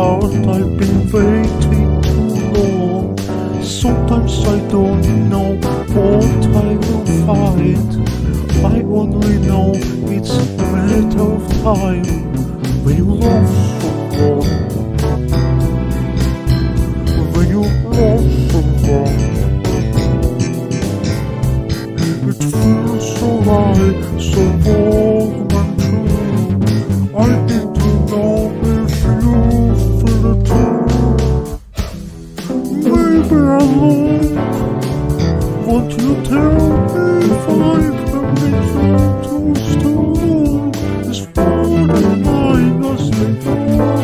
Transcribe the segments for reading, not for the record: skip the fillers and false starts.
out, I've been waiting too long. Sometimes I don't know what I will find. I only know it's a matter of time. When you love someone, when you love someone, it feels so right, so warm and true. I need to know if you feel it too. Maybe I'm wrong. Won't you tell me if I've been too strong? It's for the mind as before.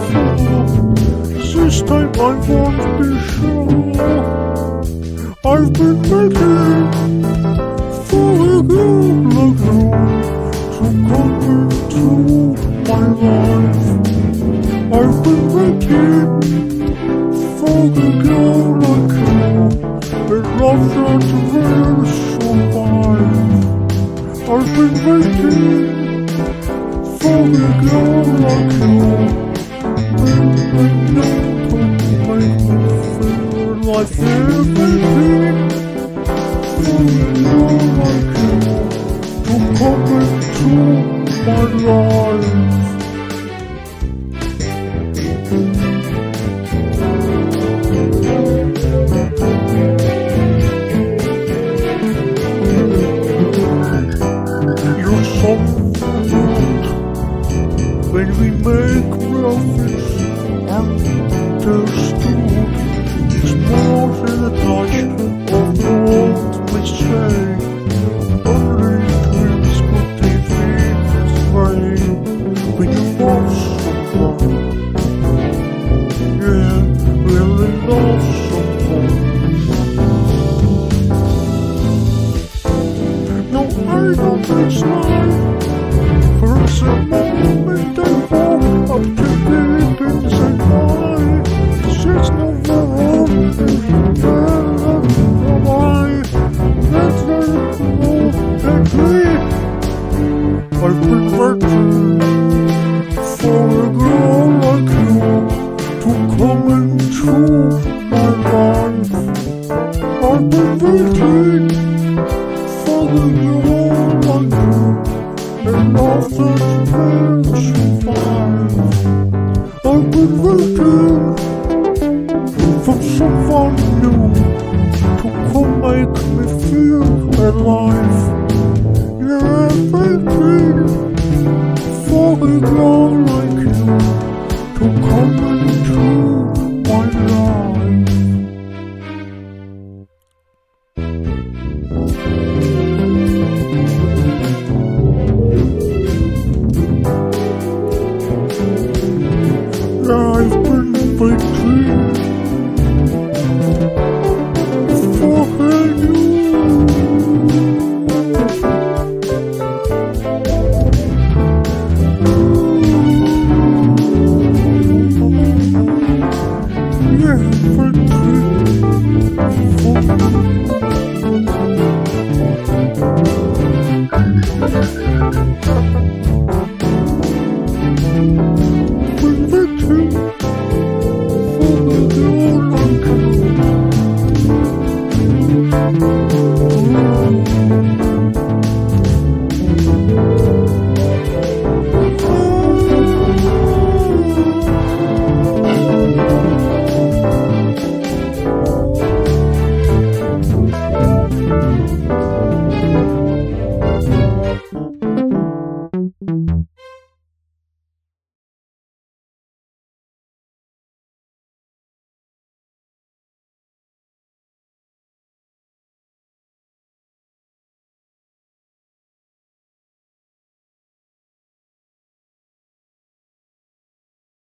This time I won't be sure. I've been waiting for a girl like you to come into my life. I've been waiting for a girl like you, and love that will survive. I've been waiting for a girl like you, and you can make me feel like everything. For a girl like you to come into my life. You're so good when we make love, it's understood. It's more than a touch of the world we say. Only dreams could take me this way. When you love someone, yeah, really love someone. No, I don't try. For a moment I walk up to deep inside mine. There's no wrong, there's no why. That's very cool and great. I've been waiting for a girl like you to come into my life. I've been waiting for a girl like you, and love that will survive. I've been waiting for someone new to come make me feel alive. Yeah, I've been waiting for a girl like you to come into my life. I've been waiting for you. Yeah, for